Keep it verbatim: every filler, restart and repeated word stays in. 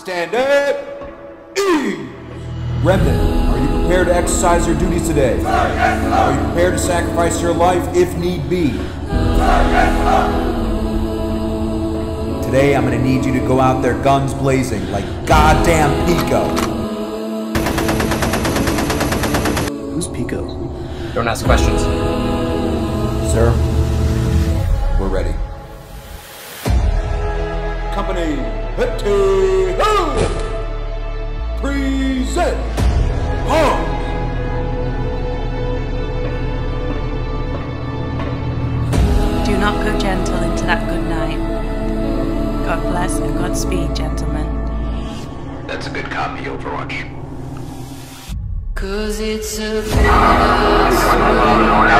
Standard E! Remnant, are you prepared to exercise your duties today? Sir, yes, sir. Are you prepared to sacrifice your life if need be? Sir, yes, sir. Today I'm gonna need you to go out there guns blazing like goddamn Pico. Who's Pico? Don't ask questions. Sir, we're ready. Company, hit ho! Present! Arms! Do not go gentle into that good night. God bless and Godspeed, gentlemen. That's a good copy, Overwatch. Cause it's a